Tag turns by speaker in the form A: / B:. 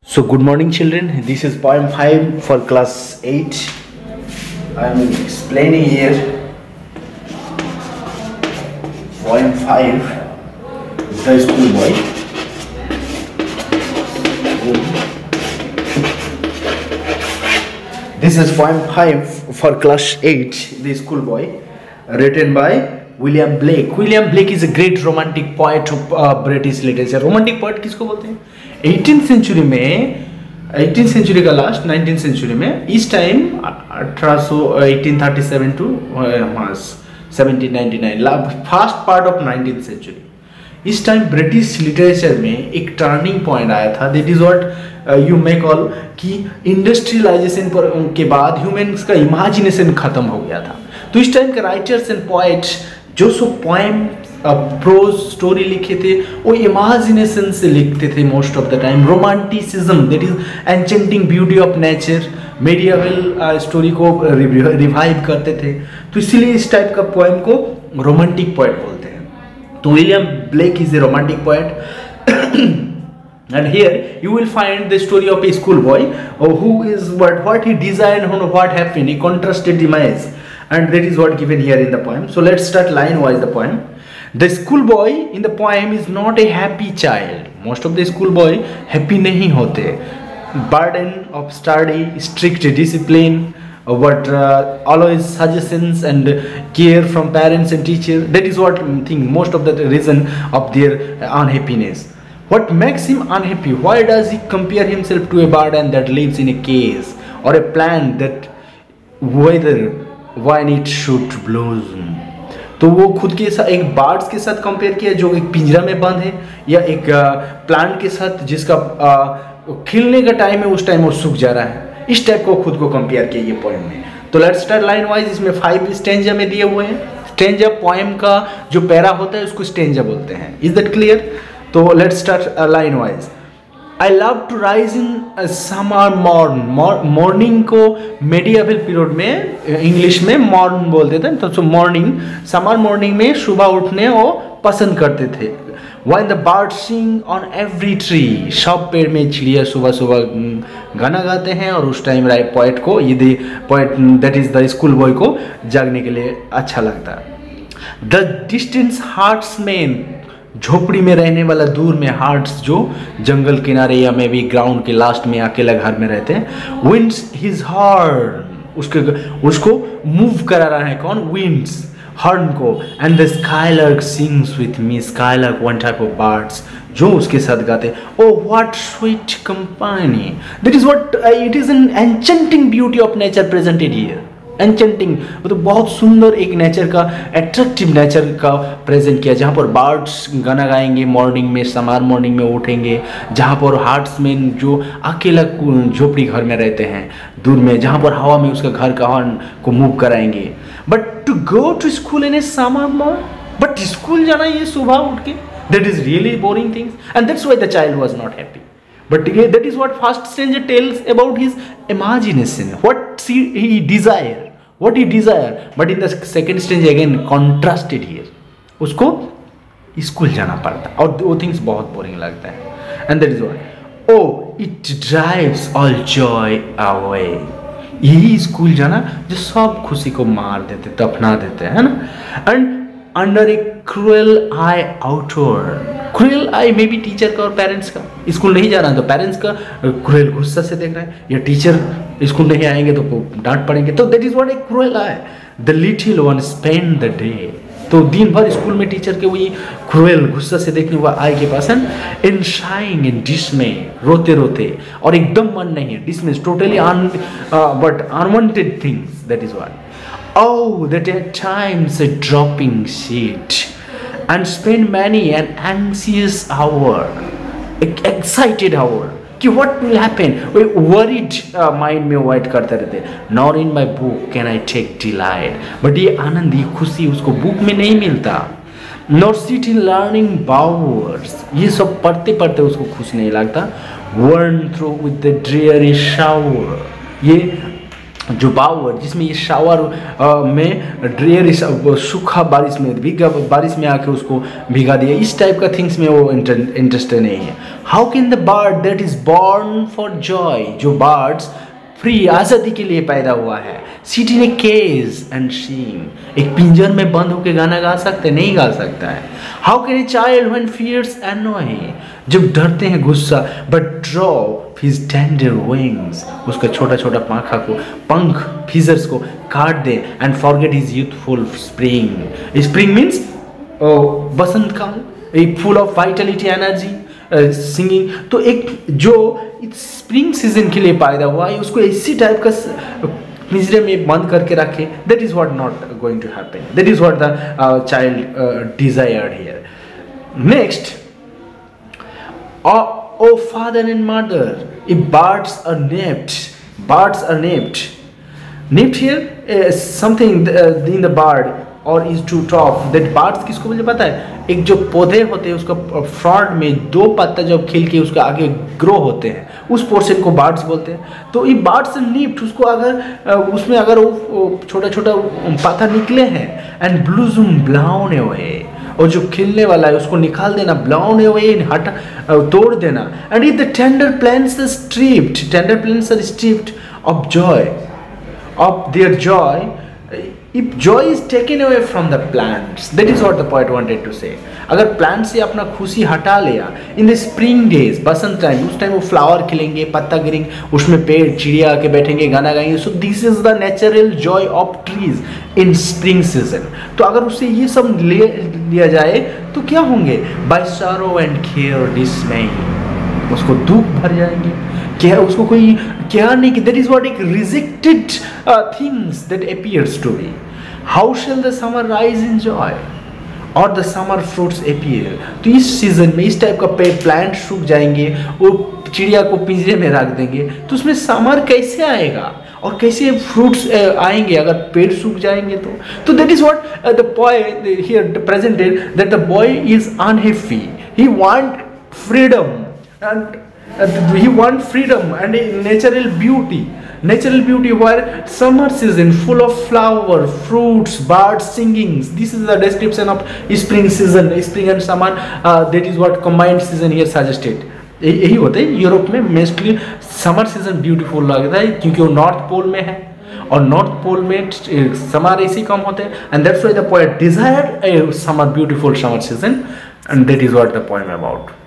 A: So good morning children, this is poem 5 for class 8. I am explaining here poem 5, The Schoolboy. This is poem 5 for class 8, The Schoolboy, written by William Blake. William Blake is a great romantic poet of British literature. Romantic poet किसको बोलते हैं? 18th century में 18th century का last 19th century में इस time 1837 to 1799 first part of 19th century, इस time British literature में एक टर्निंग पॉइंट आया था. That is what you may call कि इंडस्ट्रियलाइजेशन के बाद ह्यूमंस का इमेजिनेशन खत्म हो गया था. तो इस टाइम के राइटर्स एंड पोएट्स जो सो पोएम प्रोज स्टोरी लिखे थे वो इमेजिनेशन से लिखते थे most of the time. Romanticism that is enchanting beauty of nature, medieval story को रिवाइव करते थे. तो इसीलिए इस टाइप का पोएम को रोमांटिक पोएट बोलते हैं. तो William Blake is a romantic poet. And here you will find the story of a schoolboy who is what he designed and what happened. He contrasted image, and that is what given here in the poem. So let's start line wise the poem. The schoolboy in the poem is not a happy child. Most of the schoolboy happy नहीं होते. Burden of study, strict discipline, always suggestions and care from parents and teachers. That is what thing most of the reason of their unhappiness. What makes him unhappy? Why does he compare himself to a bird that lives in a cage, or a plant that whether when it should blossom? तो वो खुद के साथ एक birds के साथ compare किया जो एक पिंजरा में बंद है, या एक प्लांट के साथ जिसका खिलने का टाइम है उस टाइम वो सूख जा रहा है. इस टाइप को खुद को कंपेयर किया ये पोएम में. तो लेट्स स्टार्ट लाइन वाइज. इसमें 5 स्टेंजा में दिए हुए हैं. स्टेंजा पोएम का जो पैरा होता है उसको स्टेंजा बोलते हैं. Is that clear? तो let's start line wise. I love to rise in summer morn. Morning को मेडिएवल पीरियड में इंग्लिश में मॉर्न बोलते थे. तो मॉर्निंग, समर मॉर्निंग में सुबह उठने वो पसंद करते थे. When the birds sing on every tree, सब पेड़ में चिड़िया सुबह सुबह गाना गाते हैं. और उस टाइम पोएट को ये poet that is the school boy को जागने के लिए अच्छा लगता है. द डिस्टेंस हार्ट्समैन, झोपड़ी में रहने वाला, दूर में हार्ट्स जो जंगल किनारे या मे बी ग्राउंड के लास्ट में अकेला घर में रहते हैं. विंड्स हिज हॉर्न, उसको मूव करा रहा है कौन? विंड्स हॉर्न को. And the skylark sings with me. Skylark one type of birds जो उसके साथ गाते. O what sweet company. That is what it is an enchanting beauty of nature presented here. Enchanting मतलब बहुत सुंदर एक नेचर का, एट्रैक्टिव नेचर का प्रेजेंट किया, जहाँ पर बर्ड्स गाना गाएंगे मॉर्निंग में, समर मॉर्निंग में उठेंगे, जहाँ पर हार्ट्समैन जो अकेला झोपड़ी घर में रहते हैं दूर में, जहाँ पर हवा में उसका घर का हॉर्न को मूव कराएंगे. But to go to school in a summer morning, but school जाना ये सुबह उठ के, that is really boring things, and that's why the child was not happy. But that is what first stranger tells about his imagination, what he desire. But in the second stranger again contrasted here. उसको school जाना पड़ता और वो things बहुत boring लगता है. And that is what, oh it drives all joy away. यही school जाना जो सब खुशी को मार देते, दफना देते हैं ना. And under a cruel eye outward. Cruel eye maybe teacher का और पेरेंट्स का. स्कूल नहीं जा रहा है तो पेरेंट्स का क्रूएल गुस्सा से देख रहे हैं, या टीचर स्कूल नहीं आएंगे तो डांट पड़ेंगे. तो that is what a cruel eye. The little one spend the day. तो दिन भर स्कूल में टीचर के वही क्रूएल गुस्सा से देखने हुआ आई के पास इन शाइंग इन डिसमे, रोते रोते, और एकदम मन नहीं है. Dismay totally but unwanted things. That is what. Oh, that at times a dropping sheet, and spend many an anxious hour, excited hour, कि what will happen? We worried mind में wait करते रहते. Nor in my book can I take delight, but ये आनंद, ये खुशी उसको book में नहीं मिलता. Nor sit in learning hours, ये सब पढ़ते पढ़ते उसको खुश नहीं लगता. Worn through with the dreary shower, ये जो बावर जिसमें ये शावर में ड्रेयर सूखा बारिश में भीगा बारिश में आके उसको भिगा दिया, इस टाइप का थिंग्स में वो इंटरेस्टेड नहीं है। How can the bird that is born for joy, जो बर्ड्स फ्री आज़ादी के लिए पैदा हुआ है, sit in a cage and sing, एक पिंजर में बंद होकर गाना गा सकते नहीं गा सकता है। How can a child when fears annoy, जब डरते हैं गुस्सा, but drop his tender wings, उसका छोटा छोटा पंख फीजर्स को काट दे, and forget his youthful spring, spring means बसंत काल, a full of vitality energy singing. तो एक जो स्प्रिंग सीजन के लिए पैदा हुआ है उसको इसी टाइप का पिंजरे में बंद करके रखे, that is what not going to happen, that is what the child desired here. Next, oh father and mother, if birds are napped here something in the bird or is too tough, that birds किसको मुझे पता है, एक जो पौधे होते हैं उसका फ्रंट में दो पत्ता जब खिल के उसका आगे ग्रो होते हैं उस पोर्शन को बर्ड्स बोलते हैं। तो ये बर्ड्स निप्ट, उसको अगर उसमें अगर वो छोटा छोटा पत्ता निकले हैं, एंड ब्लूजूम ब्लाउन अवे, और जो खिलने वाला है उसको निकाल देना, ब्लाउन अवे तोड़ देना, and if the tender plants are stripped of joy of their joy, if joy is taken away from the plants, that is what the poet wanted to say। अगर प्लांट से अपना खुशी हटा लिया इन द स्प्रिंग डेज, बसंत time, उस time वो फ्लावर खिलेंगे, पत्ता गिरेंगे, उसमें पेड़ चिड़िया आके बैठेंगे, गाना गाएंगे, so this is the natural joy of trees in spring season. तो अगर उससे ये सब ले लिया जाए तो क्या होंगे, by sorrow and care dismay, उसको दुख भर जाएंगे, क्या उसको कोई क्या नहीं कि दैट इज व्हाट एक rejected things that appears to be. How shall the summer rise in joy और द समर फ्रूट्स अपीयर, तो इस सीजन में इस टाइप का प्लांट सूख जाएंगे, वो चिड़िया को पिंजरे में रख देंगे, तो उसमें समर कैसे आएगा और कैसे फ्रूट्स आएंगे अगर पेड़ सूख जाएंगे। तो that is what the boy here presented, that the boy is unhappy, he want freedom and he want freedom and a natural beauty where summer season full of flower, fruits, birds singings. This is the description of spring season, spring and summer, that is what combined season here suggested। यही होता है Europe में mostly summer season beautiful लगता है क्योंकि वो north pole में है, और नॉर्थ पोल में समर ऐसे कम होते हैं, and that's why the poet desired a summer beautiful summer season, and that is what the poem about.